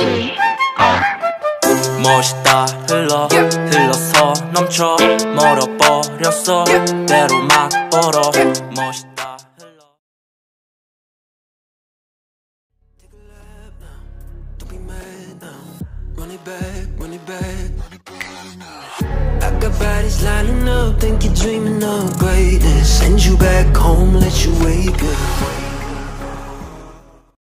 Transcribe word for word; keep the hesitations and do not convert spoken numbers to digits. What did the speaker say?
멋있다 흘러 흘러서 넘쳐 멀어버렸어 때로 막 벌어 멋있다 흘러. Don't be mad now. Run it back, run it back. I got bodies lining up, think you're dreaming of greatness. Send you back home, let you wake up.